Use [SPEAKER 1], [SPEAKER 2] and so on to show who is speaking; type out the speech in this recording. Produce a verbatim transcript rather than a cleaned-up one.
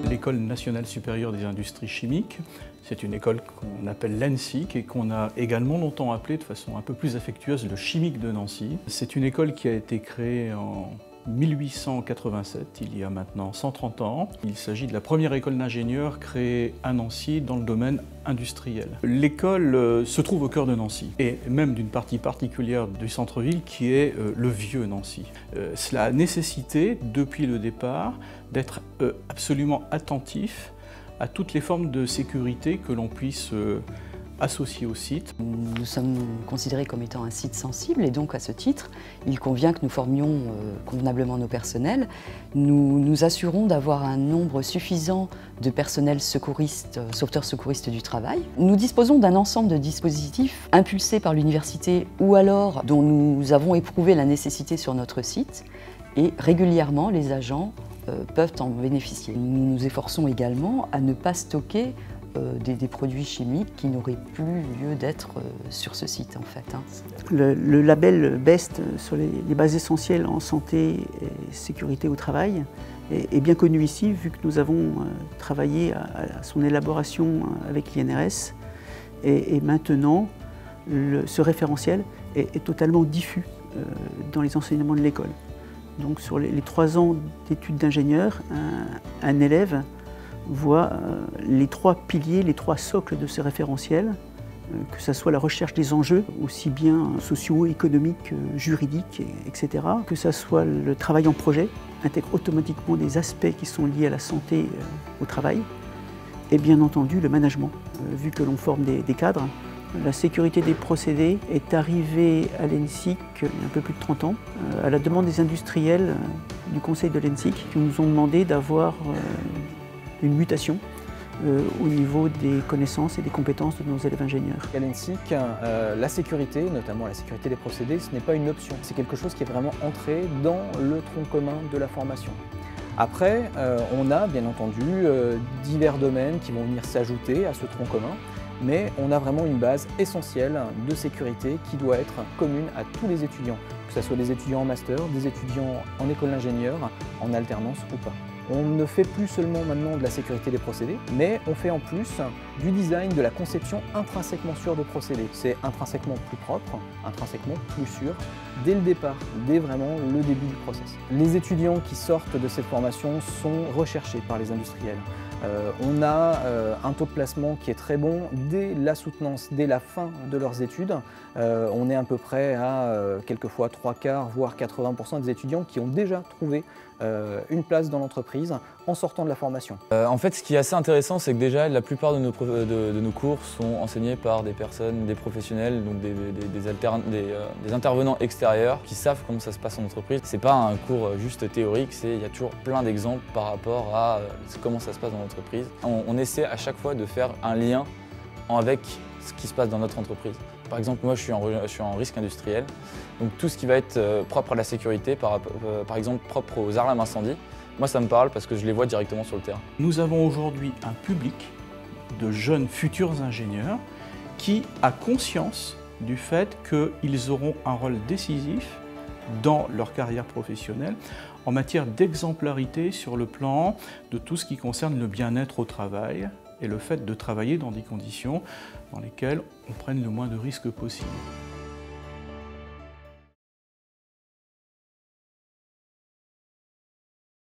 [SPEAKER 1] l'École nationale supérieure des industries chimiques. C'est une école qu'on appelle l'E N S I C et qu'on a également longtemps appelée de façon un peu plus affectueuse le Chimique de Nancy. C'est une école qui a été créée en mille huit cent quatre-vingt-sept, il y a maintenant cent trente ans. Il s'agit de la première école d'ingénieurs créée à Nancy dans le domaine industriel. L'école se trouve au cœur de Nancy et même d'une partie particulière du centre-ville qui est le vieux Nancy. Cela a nécessité, depuis le départ, d'être absolument attentif à toutes les formes de sécurité que l'on puisse associés au site.
[SPEAKER 2] Nous sommes considérés comme étant un site sensible et donc à ce titre, il convient que nous formions euh, convenablement nos personnels. Nous nous assurons d'avoir un nombre suffisant de personnels secouristes, euh, sauveteurs secouristes du travail. Nous disposons d'un ensemble de dispositifs impulsés par l'université ou alors dont nous avons éprouvé la nécessité sur notre site et régulièrement les agents euh, peuvent en bénéficier. Nous nous efforçons également à ne pas stocker Des, des produits chimiques qui n'auraient plus lieu d'être sur ce site en fait. Hein.
[SPEAKER 3] Le, le label BEST sur les, les bases essentielles en santé et sécurité au travail est, est bien connu ici vu que nous avons travaillé à, à son élaboration avec l'I N R S et, et maintenant le, ce référentiel est, est totalement diffus euh, dans les enseignements de l'école. Donc sur les, les trois ans d'études d'ingénieur, un, un élève voit euh, les trois piliers, les trois socles de ce référentiel, euh, que ce soit la recherche des enjeux, aussi bien sociaux, économiques, euh, juridiques, et cetera, que ce soit le travail en projet, intègre automatiquement des aspects qui sont liés à la santé euh, au travail, et bien entendu le management, euh, vu que l'on forme des, des cadres. La sécurité des procédés est arrivée à l'E N S I C il y a un peu plus de trente ans, euh, à la demande des industriels euh, du conseil de l'E N S I C, qui nous ont demandé d'avoir euh, une mutation euh, au niveau des connaissances et des compétences de nos élèves ingénieurs.
[SPEAKER 4] À l'E N S I C, euh, la sécurité, notamment la sécurité des procédés, ce n'est pas une option. C'est quelque chose qui est vraiment entré dans le tronc commun de la formation. Après, euh, on a bien entendu euh, divers domaines qui vont venir s'ajouter à ce tronc commun, mais on a vraiment une base essentielle de sécurité qui doit être commune à tous les étudiants, que ce soit des étudiants en master, des étudiants en école d'ingénieur, en alternance ou pas. On ne fait plus seulement maintenant de la sécurité des procédés, mais on fait en plus du design, de la conception intrinsèquement sûre de procédés. C'est intrinsèquement plus propre, intrinsèquement plus sûr, dès le départ, dès vraiment le début du process. Les étudiants qui sortent de cette formation sont recherchés par les industriels. Euh, on a euh, un taux de placement qui est très bon dès la soutenance, dès la fin de leurs études. Euh, on est à peu près à euh, quelquefois trois quarts, voire quatre-vingts pour cent des étudiants qui ont déjà trouvé euh, une place dans l'entreprise en sortant de la formation.
[SPEAKER 5] Euh, en fait, ce qui est assez intéressant, c'est que déjà la plupart de nos, de, de nos cours sont enseignés par des personnes, des professionnels, donc des, des, des, altern des, euh, des intervenants extérieurs qui savent comment ça se passe en entreprise. C'est pas un cours juste théorique, il y a toujours plein d'exemples par rapport à euh, comment ça se passe dans l'entreprise. On, on essaie à chaque fois de faire un lien avec ce qui se passe dans notre entreprise. Par exemple, moi je suis en, je suis en risque industriel, donc tout ce qui va être euh, propre à la sécurité, par, euh, par exemple propre aux alarmes incendie, moi ça me parle parce que je les vois directement sur le terrain.
[SPEAKER 1] Nous avons aujourd'hui un public de jeunes futurs ingénieurs qui a conscience du fait qu'ils auront un rôle décisif dans leur carrière professionnelle en matière d'exemplarité sur le plan de tout ce qui concerne le bien-être au travail et le fait de travailler dans des conditions dans lesquelles on prenne le moins de risques possible.